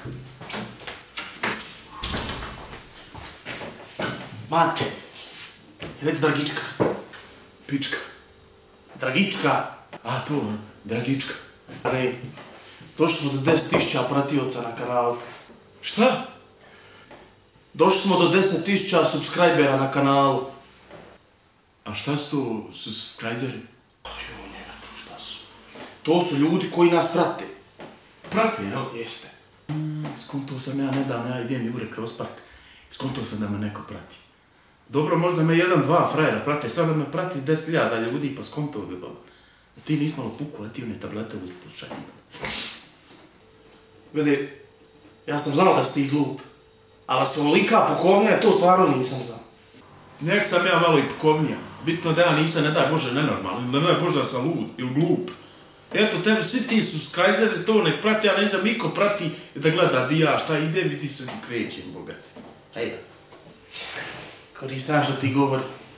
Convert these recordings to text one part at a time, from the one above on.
Mate, već Dragička. Pička. Dragička. A to, Dragička. Ne, došli smo do 10.000 pratioca na kanalu. Šta? Došli smo do 10.000 subscribera na kanalu. A šta su subscriberi? Jo, ne raču, šta su? To su ljudi koji nas prate. Prate, jel? Jeste. Skontao sam ja nedavno, ja idem jure kroz park. Skontao sam da me neko prati. Dobro, možda me 1-2 frajera prate, sad da me prati 10.000 ljudi, pa skontao bi baba. A ti nis malo puku, a ti one tablete uzpušaj. Gledaj, ja sam znao da si ti glup, ali si ovolika pukovnija, to stvarno nisam znao. Nek sam ja malo i pukovnija. Bitno da ja nisam, ne daj Bože, nenormalan, ili ne daj Bože da sam lud, ili glup. Eto, tebe svi ti subscriberi to nek prati, ja neću da Miko prati i da gleda di ja šta idem i ti se krećem, boga. Hajde. Ko nisam što ti govori.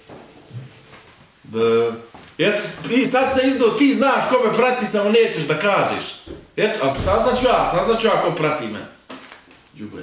Da. Eto, ti sad se izdao, ti znaš ko me prati, samo nećeš da kažeš. Eto, a saznaću ja ko prati me. Džubre.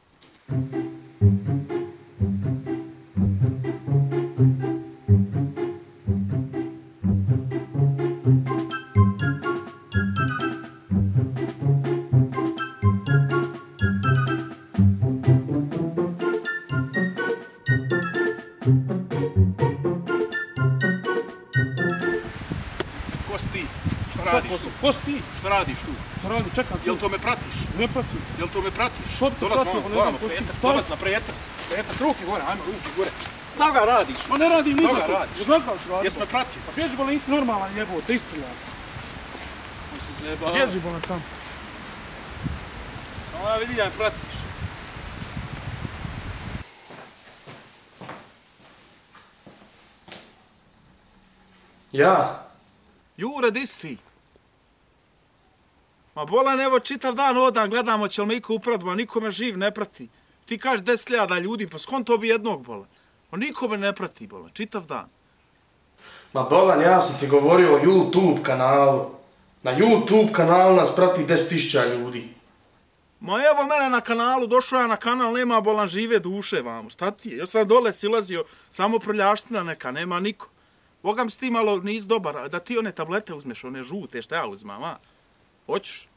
Ko si ti? Šta radiš tu? Ko si ti? Šta radiš tu? Šta radi? Čekam se. Jel to me pratiš? Ne pratim. Jel to me pratiš? Što bi te pratio? Dolaz na prejetrs. Prejetrs, ruke gore, ajmo, ruke gore. Sad ga radiš. Ma ne radim ni za Šta ga to. radiš? Odakle ću raditi? Jes me pratio? Pa bježi bolan, nisi normalan jebo, te istriljam. Moj se zebao. Bježi bolan sam. Samo ja vidim da me pratiš. Ja? Jure, di si ti? Ma bolan, evo čitav dan odam, gledamo će li me iko uprat, ma niko me živ ne prati. Ti kažeš 10.000 ljudi, pa skonto bi jednog bolan. Ma niko me ne prati bolan, čitav dan. Ma bolan, ja sam ti govorio o YouTube kanalu. Na YouTube kanalu nas prati 10.000 ljudi. Ma evo mene na kanalu, došao ja na kanal, nema bolan žive duše vamo, šta ti je? Ja sam dole silazio, samo prljaština neka, nema niko. Bogam si ti malo nis dobar, da ti one tablete uzmeš, one žute, šta ja uzmam, a? Hoćeš?